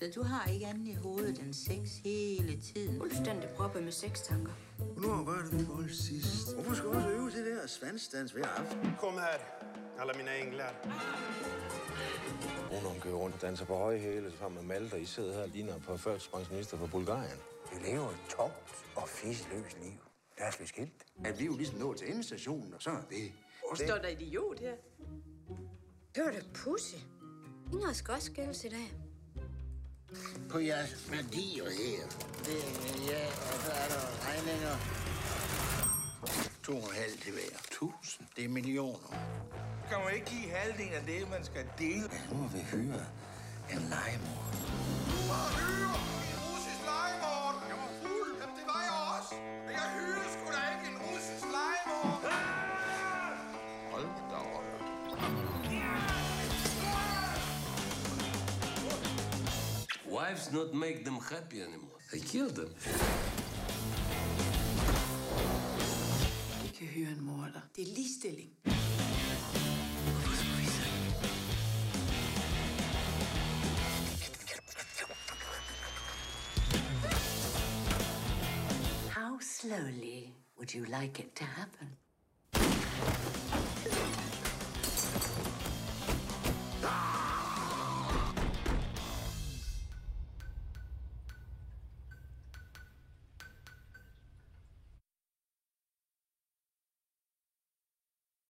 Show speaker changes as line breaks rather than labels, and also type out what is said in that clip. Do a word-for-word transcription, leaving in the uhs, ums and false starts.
Så du har ikke andet i hovedet end sex hele tiden?
Fuldstændig proppet med sextanker.
Hvornår var det, vi bollede sidst? Hvorfor skal du også øve det der svansdans hver aften?
Kom her, alla mina änglar.
Hun kører rundt og danser på høje hæle sammen med Malte, og I sidder her og ligner på førtidspensionister fra Bulgarien.
Vi lever et tomt og fiseløst liv. Der er slet skilt. At vi jo ligesom nået til endestationen, og sådan er det.
Står der idiot her? Det var da pussy. Inger skal også skældes i dag.
På jeres værdier her. Det er ja, og så er der regninger. To og halv til hver. Tusind. Det er millioner.
Kan man ikke give halvdelen af det, man skal dele?
Ja, nu må vi hyre en legemor.
Du har hyret en russisk legemor! Jeg var fuld. Jamen, det var jeg også. Men jeg hyrede sgu da ikke en russisk legemor. Hold da op.
Wives not make them happy anymore. They kill them.
Vi kan hyre en morder. Det er ligestilling.
How slowly would you like it to happen?